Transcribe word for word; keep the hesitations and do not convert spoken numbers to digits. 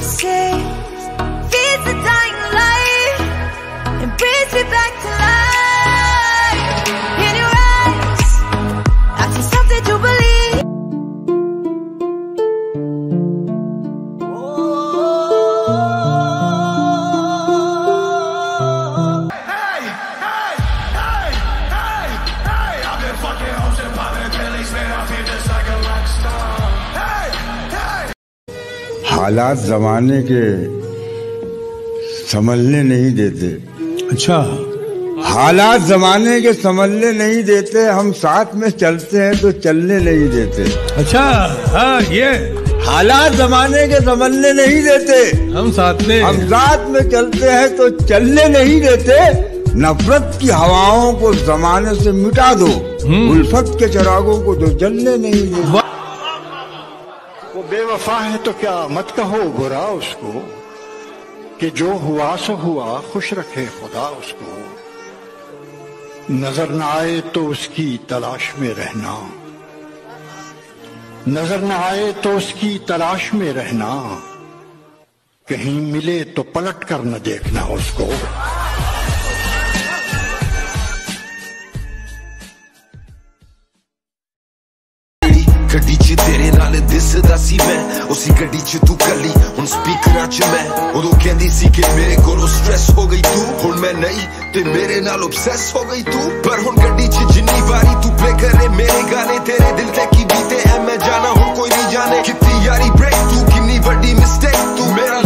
say feeds the dying light and brings me back to life. In your eyes, I see something to believe. Hey, hey, hey, hey, hey! I've been fucking hoes and popping pillies, man. I feel just like a rock star. Hey, hey! हालात जमाने के संभलने नहीं देते। अच्छा, हालात जमाने के संभलने नहीं देते, हम साथ में चलते हैं तो चलने नहीं देते। अच्छा, हाँ ये हालात जमाने के संभलने नहीं देते, हम साथ में हम साथ में चलते हैं तो चलने नहीं देते। नफरत की हवाओं को जमाने से मिटा दो, उल्फत के चिरागों को तो जलने नहीं देते। वो बेवफा है तो क्या मत कहो बुरा उसको, कि जो हुआ सो हुआ, खुश रखे खुदा उसको। नजर न आए तो उसकी तलाश में रहना, नजर न आए तो उसकी तलाश में रहना, कहीं मिले तो पलट कर न देखना उसको। गड्डी च तेरे नाल दिसदा सी मैं, उसी गड्डी च तू कली हुण स्पीकरां च मैं। उदों कहंदी सी कि मेरे कोलों स्ट्रेस हो गई तू, हुण मैं नहीं ते मेरे नाल ऑब्सेस हो गई तू। पर हुण गड्डी च जिन्नी वारी तू प्ले करे मेरे गाने, तेरे दिल ते की बीते ऐ मैं जाना हुण कोई नहीं जाने। कितनी यारी ब्रेक तू, कितनी बड़ी मिस्टेक तू, मेरा